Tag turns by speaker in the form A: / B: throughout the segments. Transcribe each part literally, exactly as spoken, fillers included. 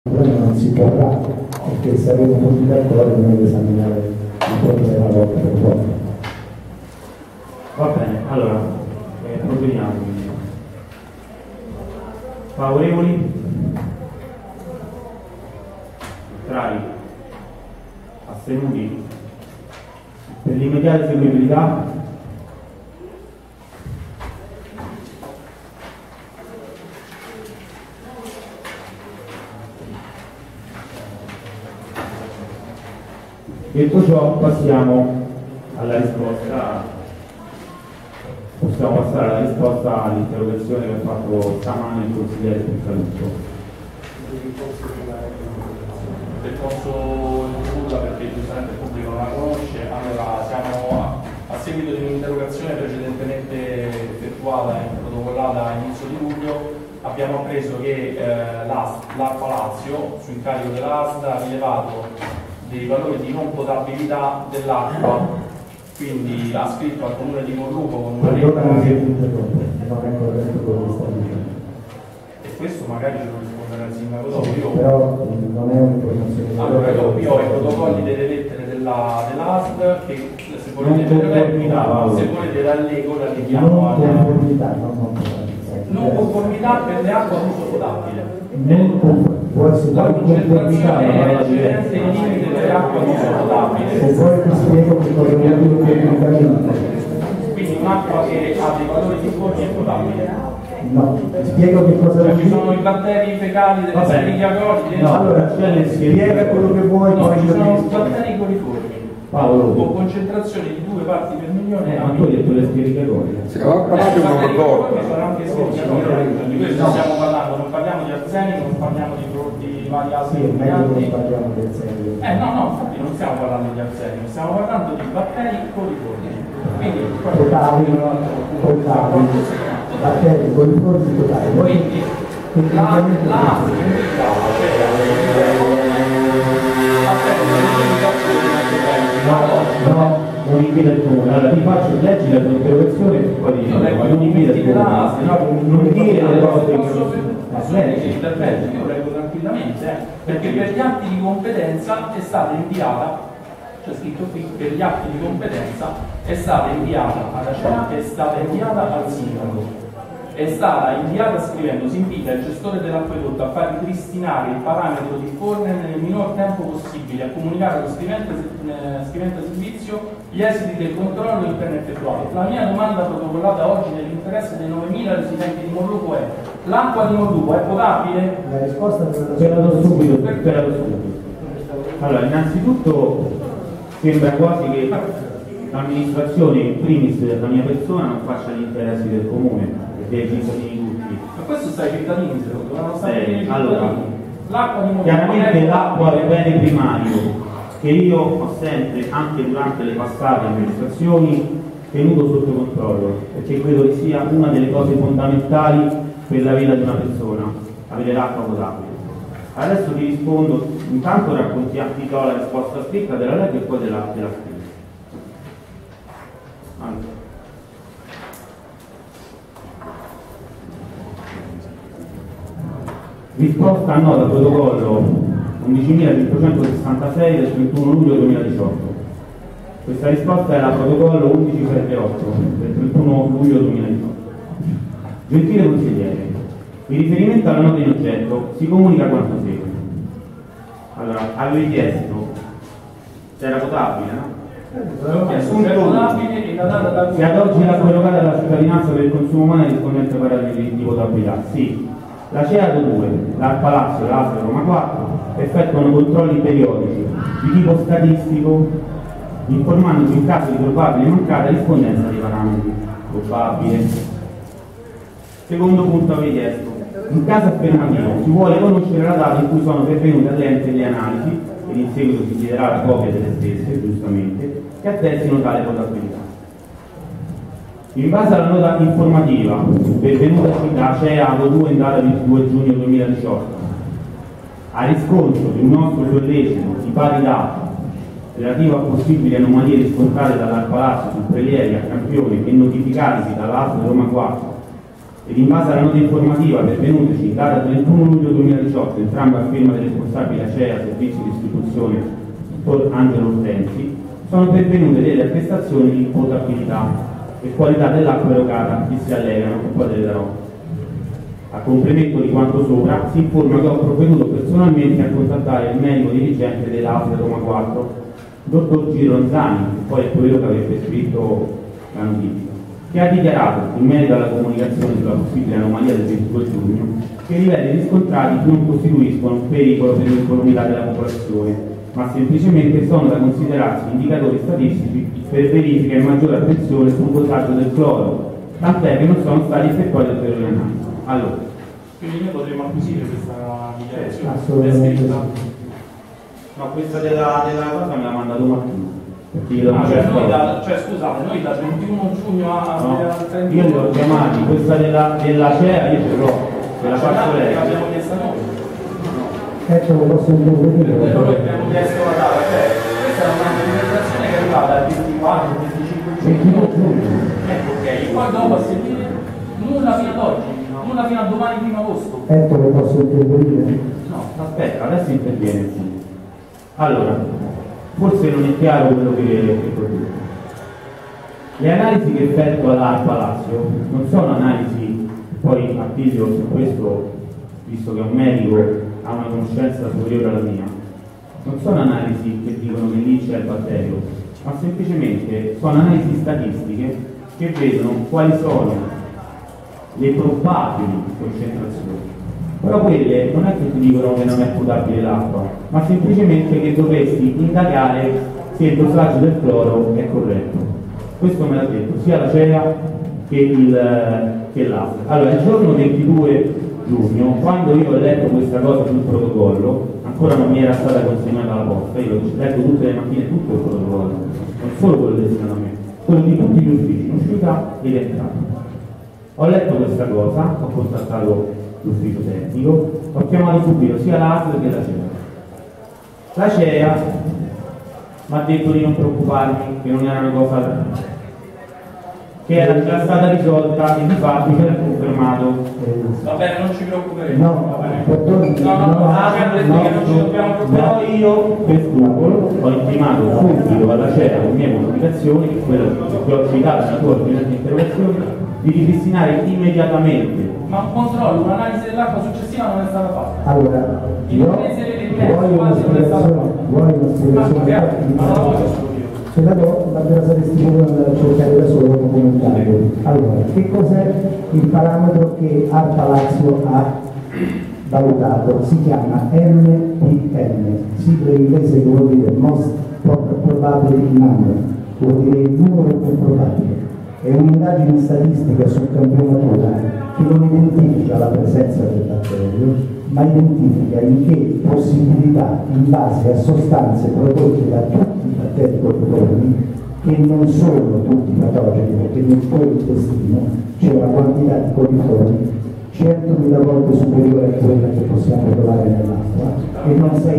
A: non si porrà, perché saremo molti calcolati per esaminare il problema volta per volta.
B: Va bene, allora, eh, provvediamo. Favorevoli? Contrari? Astenuti? Per l'immediata eseguibilità? Detto ciò, passiamo alla risposta. Possiamo passare alla risposta all'interrogazione che ha fatto stamane il consigliere Piccaluccio.
C: Se posso introdurla perché giustamente il pubblico non la conosce, allora siamo a, a seguito di un'interrogazione precedentemente effettuata e protocollata a inizio di luglio, abbiamo appreso che eh, l'ARPA Lazio, su incarico dell'A S D, ha rilevato dei valori di non potabilità dell'acqua, quindi ha scritto al comune di Morluco con una lettera e questo magari ce lo risponderà il sindaco dopo. Io,
A: però non è un'informazione.
C: Allora io, io ho i protocolli delle lettere della, dell'A S D che se volete, se volete rallego la leghiamo
A: non
C: a
A: conformità, non conformità.
C: non conformità per le acque ad uso potabile.
A: Non conformità. Può essere
C: La
A: una conformità,
C: concentrazione
A: ma
C: è
A: la
C: eccedente il limite delle acque ad uso potabile.
A: se poi ti spiego che cosa vuol dire tecnicamente.
C: Quindi un'acqua che ha dei valori di fuori è potabile.
A: No, ti spiego che cosa
C: Cioè,
A: vuol
C: ci
A: dire.
C: sono i batteri fecali delle
B: Vabbè.
C: Escherichia coli.
A: No, allora, spiega quello che vuoi,
C: No,
A: poi
C: ci
A: io
C: sono
A: ti
C: batteri coliformi
B: Paolo,
C: con concentrazioni di due parti per milione.
B: eh, ma tu hai detto le spiegatori.
D: Si aveva parlato un protocollo.
C: Sono anche Escherichia coli. Di questo stiamo parlando, non parliamo di arsenico, non parliamo di prodotti vari altri
A: Sì, è meglio che
C: inquinanti.
A: non parliamo del serio.
C: Eh no, no, infatti non stiamo parlando di arsenico, stiamo parlando di batteri coliformi. Quindi
A: Totali, totali, batteri, coliformi totali. Poi,
C: quindi la la
B: No, no, non invita il comune. Allora ti faccio, leggi la tua interrogazione e poi ti dico, non invita il comune. No, non dire le cose che
C: intervento, io leggo tranquillamente, eh, perché per gli atti di competenza è stata inviata, c'è scritto qui, per gli atti di competenza è stata inviata alla C E A, è stata inviata al sindaco, è stata inviata scrivendo: si invita il gestore dell'acquedotto a far ripristinare il parametro di Forner nel minor tempo possibile, a comunicare allo scrivente, eh, scrivente servizio gli esiti del controllo interno effettuato. La mia domanda protocollata oggi nell'interesse dei novemila residenti di Morluco è: l'acqua di Morluco è potabile?
A: la risposta te la
B: Spera lo subito, spera lo subito. Allora, innanzitutto sembra quasi che l'amministrazione, in primis la mia persona, non faccia gli interessi del comune e dei cittadini tutti.
C: Ma questo sta ai cittadini, secondo me, non sta ai
B: Sì,
C: cittadini.
B: allora,
C: L'acqua di Morluco
B: chiaramente
C: è
B: l'acqua è un
C: potabile?
B: bene primario che io ho sempre, anche durante le passate amministrazioni, tenuto sotto controllo, perché credo che sia una delle cose fondamentali per la vita di una persona, avere l'acqua potabile. Adesso ti rispondo, intanto raccontiamo, ti do la risposta scritta della legge e poi della, della scritta. Allora. Risposta a nota protocollo undicimilacinquecentosessantasei del trentuno luglio duemiladiciotto. Questa risposta è la protocollo undici-otto del trentuno luglio duemiladiciotto. Gentile consigliere, in riferimento alla nota in oggetto si comunica quanto segue. Allora, avevi chiesto se era potabile, no?
C: Se è potabile e la data da
B: Se ad oggi la prorogata della cittadinanza per il consumo umano è rispondente ai parametri di potabilità, sì. La C E A due, l'Arpa Lazio e l'A S L Roma quattro effettuano controlli periodici di tipo statistico, informandoci in caso di probabile mancata rispondenza dei parametri. Probabile. Secondo punto avevi chiesto: in caso affermativo si vuole conoscere la data in cui sono pervenute all'ente le analisi, ed in seguito si chiederà la copia delle stesse, giustamente, che attestino tale potabilità. In base alla nota informativa pervenuta da C E A due in data ventidue giugno duemiladiciotto, a riscontro di un nostro sollecito di pari dati relativo a possibili anomalie riscontrate dall'Arpa Lazio su prelievi a campione e notificatisi dall'A S L Roma quattro ed in base alla nota informativa pervenuteci in data trentuno luglio duemiladiciotto, entrambe a firma del responsabile A C E A Servizio di Distribuzione, dottor Angelo Ortensi, sono pervenute delle attestazioni di potabilità e qualità dell'acqua erogata che si allegano e poi delle darò. A complemento di quanto sopra, si informa che ho provveduto personalmente a contattare il medico dirigente dell'A S L Roma quattro, dottor Giro Ronzani, che poi è quello che avrebbe scritto la notifica, che ha dichiarato, in merito alla comunicazione sulla possibile anomalia del ventidue giugno, che i livelli riscontrati non costituiscono un pericolo per l'incolumità della popolazione, ma semplicemente sono da considerarsi indicatori statistici per verifica e maggiore attenzione sul dosaggio del cloro, tant'è che non sono stati effettuati ulteriori analisi. Allora,
C: quindi noi potremmo acquisire questa dichiarazione?
A: Assolutamente.
B: no, questa della, della cosa me l'ha mandato Martino. Perché io
C: Ah,
B: non
C: cioè,
B: c'è
C: noi da, cioè scusate, noi dal ventuno giugno a,
B: no,
C: al trentuno
B: io li ho chiamati, questa della, della C E A io ce l'ho, ve la faccio lei.
C: l'abbiamo chiesta noi.
A: Ecco, lo posso intervenire.
C: Quello che abbiamo chiesto la data, cioè questa è una manifestazione che è arrivata al ventiquattro venticinque giugno. Ecco, ok, poi dopo a seguire nulla fino ad oggi, nulla fino a domani primo agosto.
A: Ecco, lo posso intervenire.
B: No, aspetta, adesso interviene. Allora, forse non è chiaro quello che, che produce. Le analisi che effettua l'ARPA Lazio non sono analisi, poi appiglio su questo, visto che un medico ha una conoscenza superiore alla mia, non sono analisi che dicono che lì c'è il batterio, ma semplicemente sono analisi statistiche che vedono quali sono le probabili concentrazioni. Però quelle non è che ti dicono che non è potabile l'acqua, ma semplicemente che dovresti indagare se il dosaggio del cloro è corretto. Questo me l'ha detto sia la C E A che, il, che l'A S L. Allora, il giorno ventidue giugno, quando io ho letto questa cosa sul protocollo, ancora non mi era stata consegnata alla posta, io leggo tutte le mattine tutto il protocollo, non solo quello destinato a me, quello di tutti gli uffici, in uscita ed entrata. Ho letto questa cosa, ho contattato l'ufficio tecnico, ho chiamato subito sia l'A S L che la C E A. La C E A mi ha detto di non preoccuparmi, che non era una cosa che era già stata risolta e di fatto mi ha confermato.
C: Va bene, non ci preoccuperemo.
A: No,
C: Va bene.
A: perdoni,
C: No, no, no,
A: no,
C: ah, mi hanno detto che non ci dobbiamo
B: Però
C: preoccupare.
B: io per scrupolo ho intimato subito alla C E A con mie comunicazioni, che quello che ho citato nella tua precedente interrogazione, di ripristinare immediatamente.
C: Ma un controllo, un'analisi dell'acqua successiva non è stata fatta.
A: allora, io vuoi una spiegazione, vuoi una
C: Ma
A: spiegazione
C: magari, ma la voce solo io.
A: se la do, ma te la saresti pure andare a cercare da solo documentario. Allora, che cos'è il parametro che ARPA Lazio ha valutato? Si chiama M P N, sigla inglese che vuol dire Most Probable Number, vuol dire il numero più probabile. È un'indagine statistica su campionatura che non identifica la presenza del batterio, ma identifica in che possibilità, in base a sostanze prodotte da tutti i batteri produttori, che non sono tutti patogeni, perché nel tuo intestino c'è una quantità di coliformi centomila volte superiore a quella che possiamo trovare nell'acqua e non sei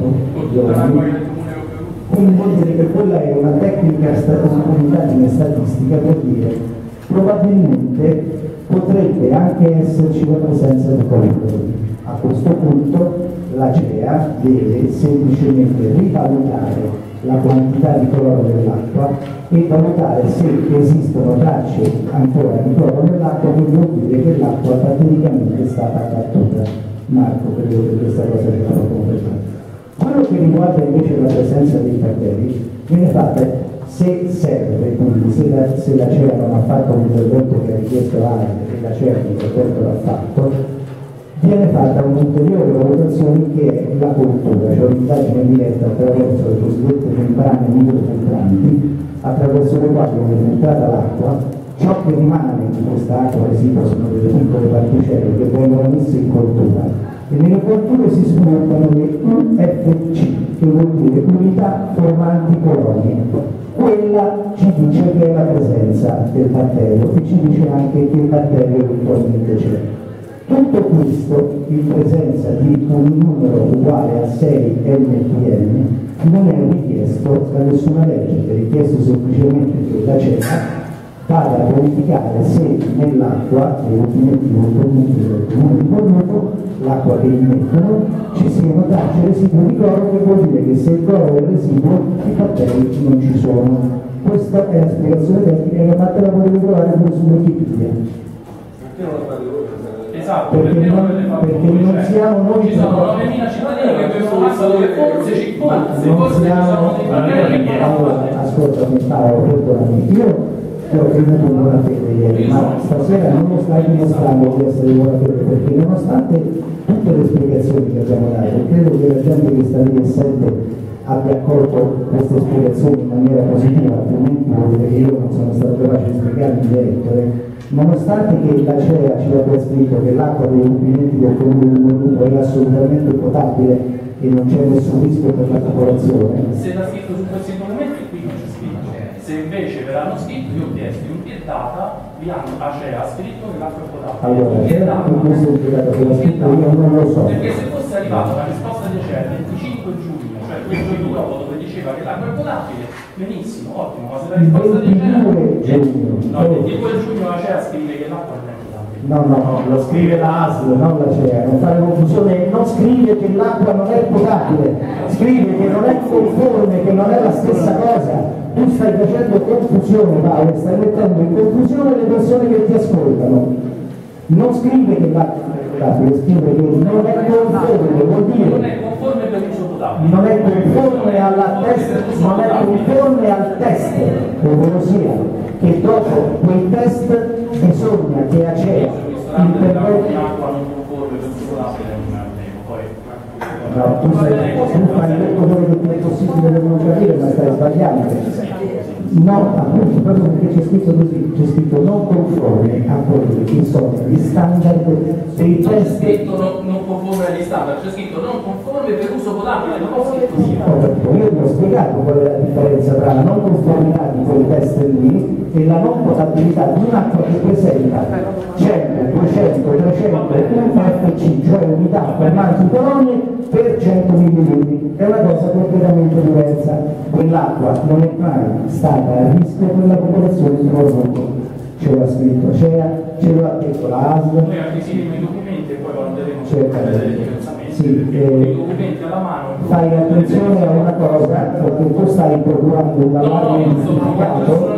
A: morto. Quindi vuol dire che quella è una tecnica, un'indagine statistica per dire probabilmente potrebbe anche esserci la presenza di coliformi. A questo punto la C E A deve semplicemente rivalutare la quantità di cloro dell'acqua e valutare se esistono tracce ancora di cloro nell'acqua, che vuol dire che l'acqua praticamente è stata battuta. Marco, credo che questa cosa sia stata completata. Quello che riguarda invece la presenza dei batteri viene fatta, se serve, quindi se la, se la C E A non ha fatto l'intervento che ha richiesto l'A R E e la C E A l'intervento l'ha fatto, viene fatta un'ulteriore valutazione che è la cultura, cioè un'indagine diretta attraverso le cosiddette membrane microfiltranti, attraverso le quali viene filtrata l'acqua. Ciò che rimane di questa acqua residua sono delle piccole particelle che vengono messe in coltura e nelle colture si sviluppano le U F C, che vuol dire unità formanti colonie. Quella ci dice che è la presenza del batterio e ci dice anche che il batterio eventualmente c'è. Tutto questo in presenza di un numero uguale a sei M P N non è richiesto da nessuna legge, è richiesto semplicemente che la C E A vada a verificare se nell'acqua dei rubinetti contenuti del comune di Cornuto, l'acqua che immettono, ci siano tracce residue di cloro, che vuol dire che se il cloro è residuo i batteri non ci sono. Questa è la spiegazione tecnica che Matteo la potete trovare pure su Wikipedia.
C: Esatto,
A: perché,
C: perché,
A: non,
C: non,
A: perché non siamo noi
C: ci sono novemila cittadini che avevano fatto che forse ci forse,
A: non
C: forse
A: siamo,
C: ci sono dei problemi che
A: allora, ascoltami Paolo, perdonami, io ti ho creduto in buona fede ieri, ma stasera non lo stai dimostrando di essere in buona fede, perché nonostante tutte le spiegazioni che abbiamo dato, credo che la gente che sta lì e sente abbia accolto queste spiegazioni in maniera positiva, altrimenti vuol dire che io non sono stato capace di spiegarmi in diretto. Eh. Nonostante che la C E A ci abbia scritto che l'acqua dei rubinetti del comune di Cornuto è assolutamente potabile e non c'è nessun rischio per la popolazione.
C: Se l'ha scritto su questi documenti qui non c'è scritto. Se invece ve l'hanno scritto, io ho chiesto in piedata, vi hanno, A C E A ha scritto che l'acqua è potabile.
A: Allora, in questo è spiegato che l'ha scritto io non lo so.
C: Perché se fosse arrivata la risposta di A C E A il venticinque giugno, cioè quel giorno dopo dove diceva che l'acqua è potabile, benissimo, ottimo, ma se la risposta di A C E A no, il ventidue giugno A C E A scrive che l'acqua non è potabile.
A: No, no, no, lo scrive la A S L, non la C E A, non fare confusione, non scrive che l'acqua non è potabile, scrive che non è conforme, che non è la stessa cosa. Tu stai facendo confusione, Paolo, stai mettendo in confusione le persone che ti ascoltano. Non scrive che l'acqua non è potabile, scrive che non è conforme, vuol dire
C: non è conforme per l'uso potabile.
A: non è conforme alla test, non è conforme al test, ovvero sia che dopo quel test bisogna che A C E A intervenga.
C: L'acqua non conforme per l'uso potabile non è poi.
A: No, tu, sei, tu fai tutto quello che ti è possibile per non capire, ma stai sbagliando. No, appunto, proprio perché c'è scritto così, c'è scritto non conforme a quelli che sono gli standard dei
C: Non c'è
A: test.
C: scritto non, non conforme agli standard, c'è scritto non conforme per uso potabile, non c'è scritto così.
A: Io ti ho spiegato qual è la differenza tra la non conformità di quel test lì e la non potabilità di un'acqua che presenta cento, duecento, trecento, un F C, cioè unità fermanti colonie per cento millilitri. È una cosa completamente diversa. Quell'acqua non è mai stata a rischio per la popolazione di Cornuto. Ce l'ha scritto C E A, ce l'ha detto la A S L.
C: Noi acquisiremo i documenti e poi valuteremo se
A: Certo.
C: dei diversamente.
A: Sì, eh,
C: I documenti alla mano.
A: fai attenzione a una cosa, perché tu stai procurando un allarme giustificato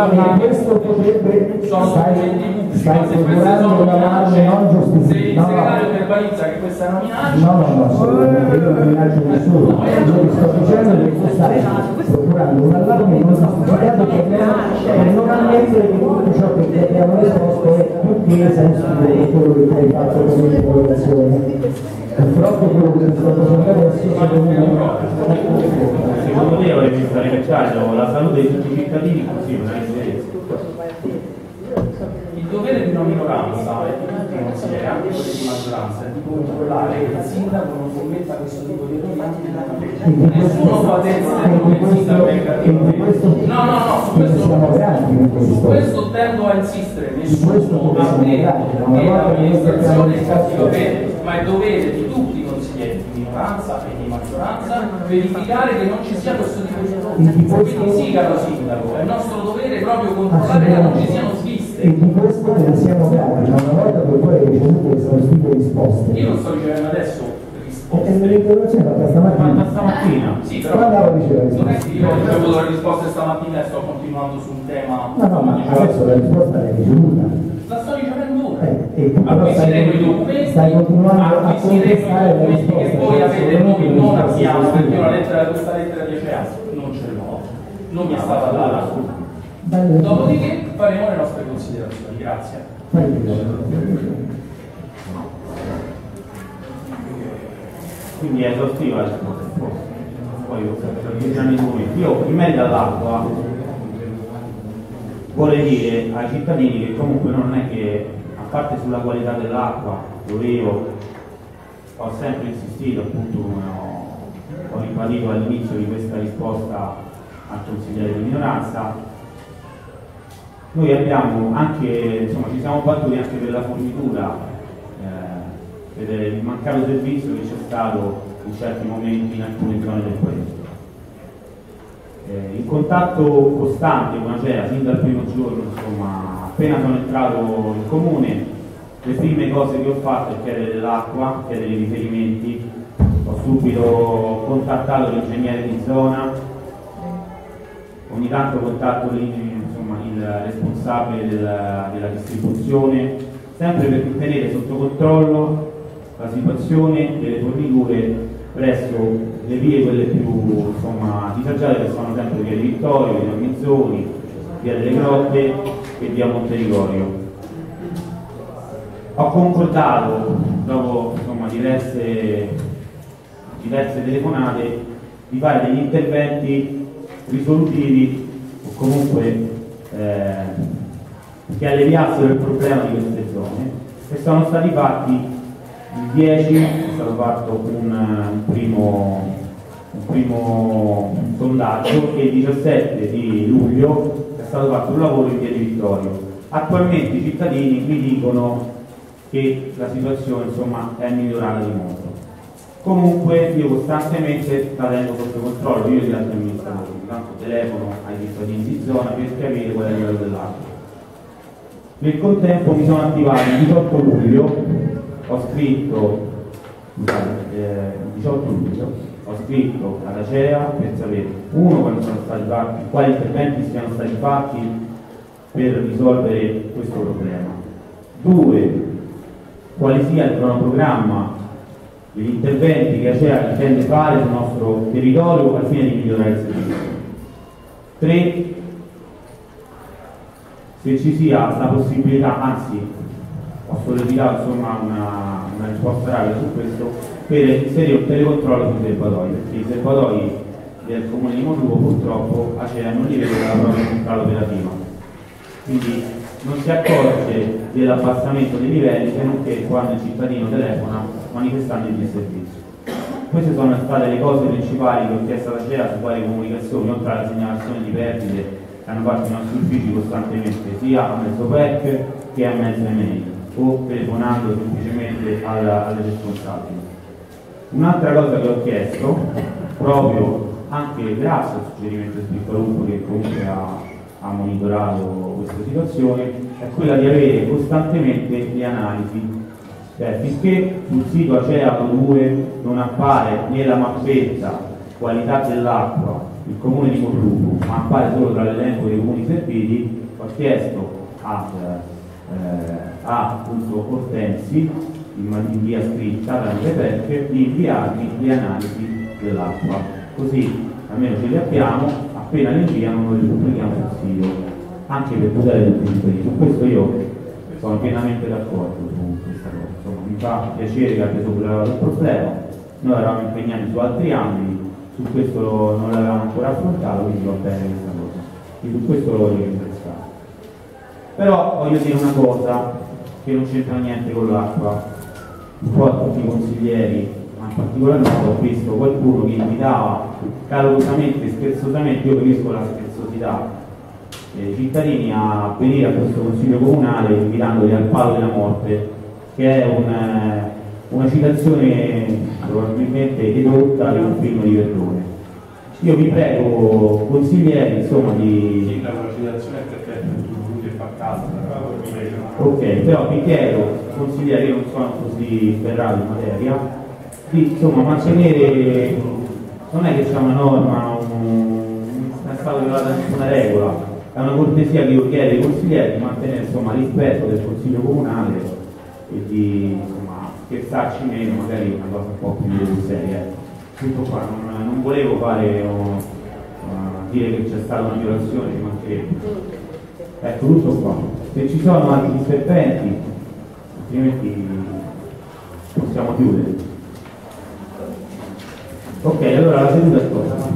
A: e questo potrebbe, stai, stai procurando un allarme non
C: Se il
A: giustificato.
C: segretario verbalizza che questa è una minaccia.
A: No, no, no, assolutamente, io non minaccio nessuno. Io ti sto dicendo che tu stai procurando un allarme non giustificato per non, non ammettere che tutto ciò che ti abbiamo risposto è più che sensibile di quello che ti hai fatto con l'interrogazione. Purtroppo quello che ti sto facendo adesso secondo me
B: secondo me avrebbe stare messaggio la salute di tutti i cittadini così non è interesse.
C: Il dovere di una minoranza e di tutti i consiglieri, anche quelli di maggioranza, è di controllare che il sindaco non commetta questo tipo di errori anche nella legge. Nessuno può attendere che il sindaco venga a dire. No, no, no, su questo, su questo tendo a insistere, nessuno ammette che l'amministrazione è cattiva bene, ma è dovere di tutti i consiglieri di minoranza e di maggioranza verificare che non ci sia questo tipo di errori. Quindi sì, caro sindaco, è nostro dovere proprio controllare che non ci siano sviste.
A: E di questo ne siamo grati, ma una volta che poi hai ricevuto queste tipo di risposte.
C: Io non sto ricevendo adesso risposte.
A: E l'interrogazione fatta stamattina.
B: Ma stamattina?
C: Sì, però
A: Quando la riceve la
C: non è che io ho
A: risposta?
C: ricevuto le risposte stamattina e sto continuando su un tema.
A: No, no, ma adesso la risposta l'hai ricevuta.
C: La sto ricevendo ora.
A: Eh, e tu però
C: Acquisiremo i
A: stai,
C: documenti,
A: stai continuando a
C: acquisiremo i
A: contestare la
C: documenti
A: risposta.
C: che voi avete, noi non abbiamo, perché io la
A: letto.
C: lettera, questa lettera di A C E A non ce l'ho, non mi è stata data.
A: Dopodiché
C: Dopodiché faremo le nostre considerazioni. Grazie.
B: Quindi è esaustiva la risposta. Poi utilizzando i documenti. Io in merito all'acqua vorrei dire ai cittadini che comunque non è che, a parte sulla qualità dell'acqua, dove io ho sempre insistito, appunto come ho, ho ribadito all'inizio di questa risposta al consigliere di minoranza, noi abbiamo anche, insomma, ci siamo battuti anche per la fornitura, eh, per il mancato servizio che c'è stato in certi momenti in alcune zone del paese. eh, in contatto costante con Acea sin dal primo giorno, insomma, appena sono entrato in comune, le prime cose che ho fatto è chiedere dell'acqua, chiedere i riferimenti, ho subito contattato l'ingegnere di zona, ogni tanto contatto insomma, il responsabile della, della distribuzione, sempre per tenere sotto controllo la situazione delle forniture presso le vie quelle più insomma, disagiate, che sono sempre via di Vittorio, via Mizzoni, via delle Grotte e via Monterigorio. Ho concordato, dopo insomma, diverse, diverse telefonate, di fare degli interventi risolutivi o comunque eh, che alleviassero il problema di queste zone, e sono stati fatti il dieci, è stato fatto un, un, primo, un primo sondaggio, e il diciassette di luglio è stato fatto un lavoro in via di Vittorio. Attualmente i cittadini mi dicono che la situazione insomma, è migliorata di molto. Comunque io costantemente la tengo sotto controllo, io e gli altri amministratori, intanto telefono ai cittadini di zona per capire qual è il livello dell'acqua. Nel contempo mi sono attivato il diciotto luglio, ho scritto, scusate, eh, il diciotto luglio ho scritto ad Acea per sapere, uno, quali sono stati fatti, quali interventi siano stati fatti per risolvere questo problema, due, quale sia il cronoprogramma degli interventi che Acea intende fare sul nostro territorio al fine di migliorare il servizio. tre. Se ci sia la possibilità, anzi ho sollecitato insomma una, una risposta rapida su questo, per inserire un telecontrollo sui serbatoi, perché i serbatoi del comune di Mondruvo purtroppo Acea non li vede dalla propria centrale operativa, quindi non si accorge dell'abbassamento dei livelli se non che quando il cittadino telefona manifestando il disservizio. Queste sono state le cose principali che ho chiesto alla Acea su quali comunicazioni, oltre alla segnalazione di perdite che hanno fatto i nostri uffici costantemente, sia a mezzo P E C che a mezzo email, o telefonando semplicemente alla, alle responsabili. Un'altra cosa che ho chiesto, proprio anche grazie al suggerimento di Spiccolumpo che comunque ha, ha monitorato questa situazione, è quella di avere costantemente le analisi. Cioè, finché sul sito Acea due non appare nella mappetta qualità dell'acqua il comune di Mondruvo, ma appare solo tra l'elenco dei comuni serviti, ho chiesto a, eh, a appunto Ortensi in, in via scritta tramite P E C di inviarmi le analisi dell'acqua, così almeno ce le abbiamo, appena le inviano noi le pubblichiamo sul sito, anche per tutelare tutti i cittadini. Su questo io sono pienamente d'accordo su questa cosa. Insomma, mi fa piacere che abbia superato il problema, noi eravamo impegnati su altri ambiti, su questo non l'avevamo ancora affrontato, quindi va bene questa cosa, e su questo lo voglio ringraziare. Però voglio dire una cosa che non c'entra niente con l'acqua, un po' a tutti i consiglieri, ma in particolar modo ho visto qualcuno che invitava calorosamente, scherzosamente, io capisco la scherzosità, i cittadini a venire a questo consiglio comunale invitandoli al palo della morte, che è un, una citazione probabilmente edotta di un film di Verdone. Io vi prego, consiglieri, insomma, di...
C: Sì, la citazione è perché tu fa caso,
B: ok, però vi chiedo, consiglieri, io non sono così ferrato in materia, di insomma mantenere, non è che c'è una norma, un, non è stata violata nessuna regola, è una cortesia che io chiedo ai consiglieri di mantenere insomma rispetto del consiglio comunale e di insomma scherzarci meno, magari una cosa un po' più seria. Tutto qua, non, non volevo fare uh, uh, dire che c'è stata una violazione, ci mancherebbe. Ecco, tutto qua. Se ci sono altri interventi, altrimenti possiamo chiudere. Ok, allora la seduta è tolta.